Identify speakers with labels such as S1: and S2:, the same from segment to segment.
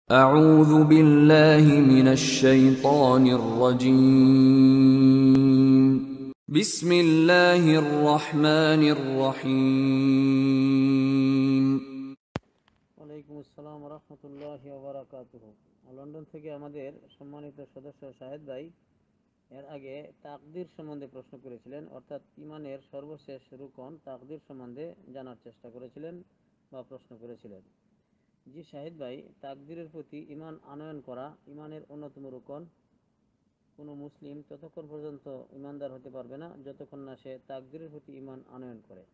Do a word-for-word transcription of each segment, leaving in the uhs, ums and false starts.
S1: أعوذ بالله من الشيطان الرجيم بسم الله الرحمن الرحيم
S2: ওয়ালাইকুম আসসালাম রহমতুল্লাহি ওয়া বারাকাতুহু। লন্ডন থেকে আমাদের সম্মানিত সদস্য শাহেদ ভাই এর আগে তাকদীর সম্বন্ধে প্রশ্ন করেছিলেন, অর্থাৎ ইমানের সর্বশেষ রুকন তাকদীর সম্বন্ধে জানার চেষ্টা করেছিলেন বা প্রশ্ন করেছিলেন। জি শাহেদ ভাই, তাকদীরের প্রতি ইমান আনয়ন করা ইমানের অন্যতম রুকন। কোনো মুসলিম ততক্ষণ পর্যন্ত ইমানদার হতে পারবে না যতক্ষণ না সে তাকদীরের প্রতি ইমান আনয়ন করে।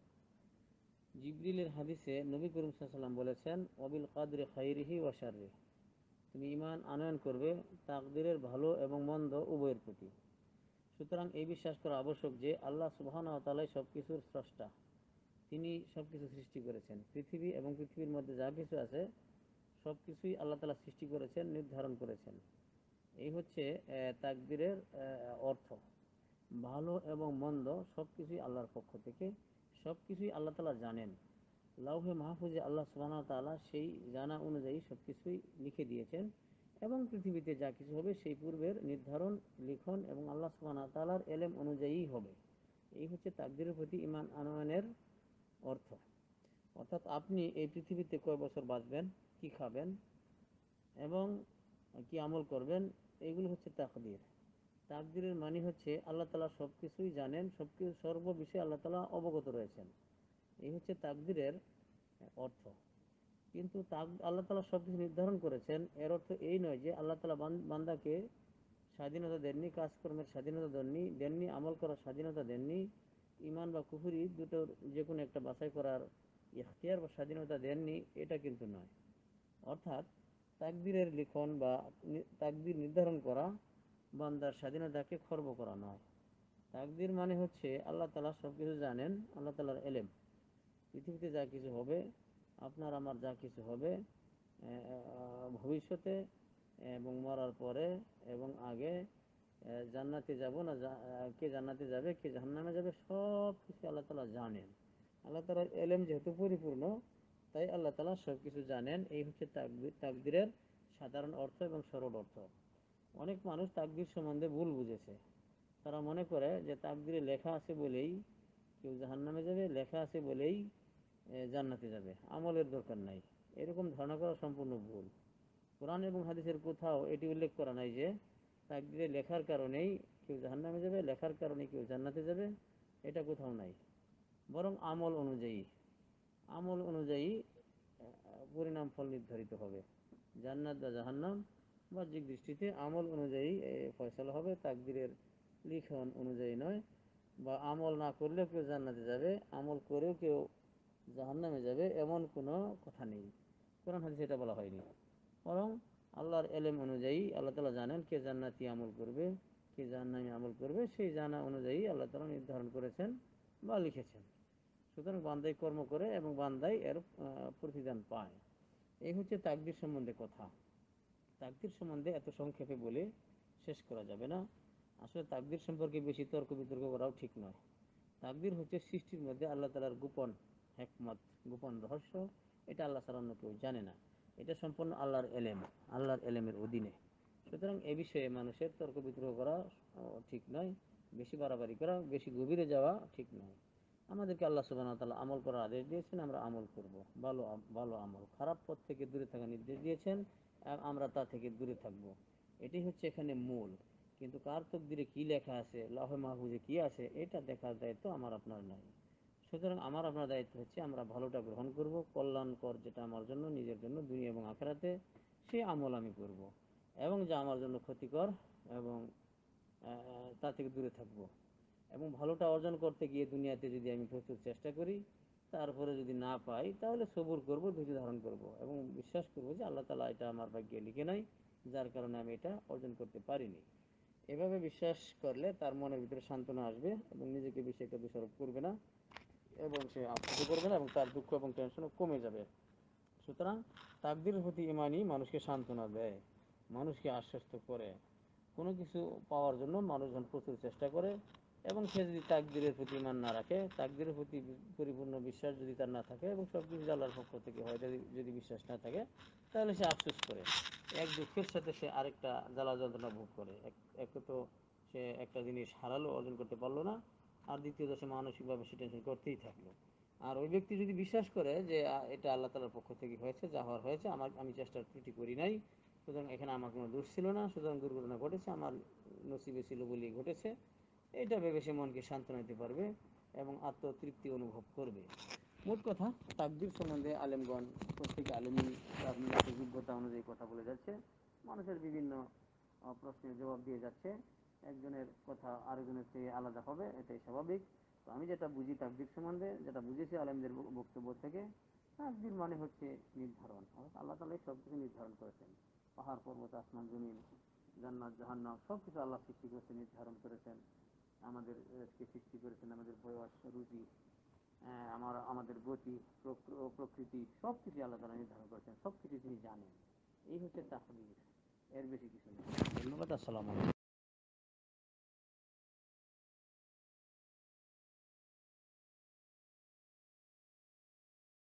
S2: জিবরিলের হাদিসে নবী করিম সাল্লাল্লাহু আলাইহি ওয়াসাল্লাম বলেছেন, ওয়াবিল কাদরি খাইরিহি ওয়া শাররিহি, তুমি ঈমান আনয়ন করবে তাকদীরের ভালো এবং মন্দ উভয়ের প্রতি। সুতরাং এই বিশ্বাস করা আবশ্যক যে আল্লাহ সুবহানাহু ওয়া তাআলাই সবকিছুর স্রষ্টা। তিনি সবকিছু সৃষ্টি করেছেন। পৃথিবী এবং পৃথিবীর মধ্যে যা কিছু আছে সবকিছুই আল্লাহ তাআলা সৃষ্টি করেছেন, নির্ধারণ করেছেন। এই হচ্ছে তাকদীরের অর্থ। ভালো এবং মন্দ সবকিছুই আল্লাহর পক্ষ থেকে, সবকিছুই আল্লাহ তাআলা জানেন। লাউহে মাহফুজে আল্লাহ সুবহানাহু ওয়া তাআলা সেই জানা অনুযায়ী সবকিছুই লিখে দিয়েছেন এবং পৃথিবীতে যা কিছু হবে সেই পূর্বের নির্ধারণ, লিখন এবং আল্লাহ সুবহানাহু ওয়া তাআলার এলেম অনুযায়ীই হবে। এই হচ্ছে তাকদীরের প্রতি ঈমান আনয়নের অর্থ। অর্থাৎ আপনি এই পৃথিবীতে কয় বছর বাঁচবেন, কি খাবেন এবং কি আমল করবেন, এগুলো হচ্ছে তাকদীর। তাকদীরের মানে হচ্ছে আল্লাহ তাআলা সবকিছুই জানেন, সবকিছু সর্ব বিষয়ে আল্লাহ তাআলা অবগত রয়েছেন। এই হচ্ছে তাকদীরের অর্থ। কিন্তু আল্লাহ তাআলা সবকিছু নির্ধারণ করেছেন, এর অর্থ এই নয় যে আল্লাহ তাআলা বান্দাকে স্বাধীনতা দেননি, কাজকর্মের স্বাধীনতা দেননি দেননি আমল করার স্বাধীনতা দেননি, ঈমান বা কুফরি দুটোর যে কোনো একটা বাছাই করার ইখতিয়ার বা স্বাধীনতা দেননি, এটা কিন্তু নয়। অর্থাৎ তাকদীরের লিখন বা তাকদীর নির্ধারণ করা বান্দার স্বাধীনতাকে খর্ব করা নয়। তাকদীর মানে হচ্ছে আল্লাহ তাআলা সবকিছু জানেন, আল্লাহ তাআলার এলেম। পৃথিবীতে যা কিছু হবে, আপনার আমার যা কিছু হবে ভবিষ্যতে এবং মরার পরে এবং আগে, জান্নাতে যাব না, কে জান্নাতে যাবে কে জাহান্নামে যাবে, সব কিছু আল্লাহ তাআলা জানেন। আল্লাহ তাআলার এলেম যেহেতু পরিপূর্ণ, তাই আল্লাহ তাআলা সব কিছু জানেন। এই হচ্ছে তাকদীর, তাকদীরের সাধারণ অর্থ এবং সরল অর্থ। অনেক মানুষ তাকদীর সম্বন্ধে ভুল বুঝেছে। তারা মনে করে যে তাকদীরে লেখা আছে বলেই কেউ জাহান্নামে যাবে, লেখা আছে বলেই জান্নাতে যাবে, আমলের দরকার নাই। এরকম ধারণা করা সম্পূর্ণ ভুল। কোরআন এবং হাদিসের কোথাও এটি উল্লেখ করা নাই যে তাকদীরে লেখার কারণেই কেউ জাহান্নামে যাবে, লেখার কারণে কেউ জান্নাতে যাবে, এটা কোথাও নাই। বরং আমল অনুযায়ী আমল অনুযায়ী পরিণাম ফল নির্ধারিত হবে। জান্নাত বা জাহান্নাম বাহ্যিক দৃষ্টিতে আমল অনুযায়ী ফয়সালা হবে, তাকদীরের লিখন অনুযায়ী নয়। বা আমল না করলেও কেউ জান্নাতে যাবে, আমল করেও কেউ জাহান্নামে যাবে, এমন কোনো কথা নেই। কোরআন হাদিসে এটা বলা হয়নি। বরং আল্লাহর এলেম অনুযায়ী আল্লাহ তাআলা জানেন কে জান্নাতি আমল করবে, কে জাহান্নামী আমল করবে, সেই জানা অনুযায়ী আল্লাহ তাআলা নির্ধারণ করেছেন বা লিখেছেন। সুতরাং বান্দাই কর্ম করে এবং বান্দাই এর প্রতিদান পায়। এই হচ্ছে তাকদীর সম্বন্ধে কথা। তাকদীর সম্বন্ধে এত সংক্ষেপে বলে শেষ করা যাবে না। আসলে তাকদীর সম্পর্কে বেশি তর্ক বিতর্ক করাও ঠিক নয়। তাকদীর হচ্ছে সৃষ্টির মধ্যে আল্লাহ তাআলার গোপন হিকমত, গোপন রহস্য। এটা আল্লাহ ছাড়া অন্য কেউ জানে না। এটা সম্পূর্ণ আল্লাহর এলেম, আল্লাহর এলেমের অধীনে। সুতরাং এ বিষয়ে মানুষের তর্ক বিতর্ক করা ঠিক নয়, বেশি বাড়াবাড়ি করা, বেশি গভীরে যাওয়া ঠিক নয়। আমাদেরকে আল্লাহ সুবহানাহু ওয়া তাআলা আমল করার আদেশ দিয়েছেন, আমরা আমল করব। ভালো ভালো আমল, খারাপ পথ থেকে দূরে থাকার নির্দেশ দিয়েছেন, আমরা তা থেকে দূরে থাকব। এটাই হচ্ছে এখানে মূল। কিন্তু কার তকদিরে কি লেখা আছে, লাউহে মাহফুজে কি আছে, এটা দেখার দায়িত্ব আমার আপনার নাই। সুতরাং আমার আপনার দায়িত্ব হচ্ছে আমরা ভালোটা গ্রহণ করব, কল্যাণকর যেটা আমার জন্য, নিজের জন্য, দুনিয়া এবং আখিরাতে, সে আমল আমি করব। এবং যা আমার জন্য ক্ষতিকর এবং তা থেকে দূরে থাকব। এবং ভালোটা অর্জন করতে গিয়ে দুনিয়াতে যদি আমি প্রচুর চেষ্টা করি, তারপরে যদি না পাই, তাহলে সবুর করব, ধৈর্য ধারণ করব এবং বিশ্বাস করব যে আল্লাহ তাআলা এটা আমার ভাগ্যে লিখে নাই, যার কারণে আমি এটা অর্জন করতে পারিনি। এভাবে বিশ্বাস করলে তার মনের ভিতরে সান্ত্বনা আসবে এবং নিজেকে বিষয়টা দোষারোপ করবে না এবং সে আফসোস করবে না এবং তার দুঃখ এবং টেনশনও কমে যাবে। সুতরাং তাকদীরের প্রতি ঈমানই মানুষকে সান্ত্বনা দেয়, মানুষকে আশ্বস্ত করে। কোনো কিছু পাওয়ার জন্য মানুষ যখন প্রচুর চেষ্টা করে এবং সে যদি তাকদীরের প্রতি ঈমান না রাখে, তাকদীরের প্রতি পরিপূর্ণ বিশ্বাস যদি তার না থাকে এবং সব কিছু আল্লাহর পক্ষ থেকে হয় যদি বিশ্বাস না থাকে, তাহলে সে আফসোস করে। এক দুঃখের সাথে সে আরেকটা জ্বালা যন্ত্রণা ভোগ করে। এক এক তো সে একটা জিনিস হারালো, অর্জন করতে পারলো না, আর দ্বিতীয়ত সে মানসিকভাবে সে টেনশন করতেই থাকলো। আর ওই ব্যক্তি যদি বিশ্বাস করে যে আহ, এটা আল্লাহ তাআলার পক্ষ থেকে হয়েছে, যা হওয়ার হয়েছে, আমার আমি চেষ্টার ত্রুটি করি নাই, সুতরাং এখানে আমার কোনো দোষ ছিল না, সুতরাং দুর্ঘটনা ঘটেছে, আমার নসিবে ছিল বলেই ঘটেছে, এটা ভেবে সে মনকে সান্ত্বনা দিতে পারবে এবং আত্মতৃপ্তি অনুভব করবে। মোট কথা, তাকদীর সম্বন্ধে আলেমগণ, প্রত্যেকে আলেমী তার নিজস্ব যোগ্যতা অনুযায়ী কথা বলে যাচ্ছে, মানুষের বিভিন্ন আহ, প্রশ্নের জবাব দিয়ে যাচ্ছে। একজনের কথা আরেকজনের চেয়ে আলাদা হবে, এটাই স্বাভাবিক। তো আমি যেটা বুঝি তাকদীর সম্বন্ধে, যেটা বুঝেছি আলেমদের ব- বক্তব্য থেকে, তাকদীর মানে হচ্ছে নির্ধারণ। অর্থাৎ আল্লাহ তাআলাই সব কিছু নির্ধারণ করেছেন। পাহাড় পর্বত, আসমান জমিন, জান্নাত জাহান্নাম সব কিছু আল্লাহ সৃষ্টি করেছেন, নির্ধারণ করেছেন। আমাদের আহ, কে সৃষ্টি করেছেন, আমাদের বয়স, রুচি, আহ, আমার আমাদের গতি, প্রক- প্রকৃতি সব কিছু আল্লাহ তাআলা নির্ধারণ করেছেন, সব কিছু তিনি জানেন। এই হচ্ছে তাকদীর, এর বেশি কিছু নেই। ধন্যবাদ। আসসালামু আলাইকুম।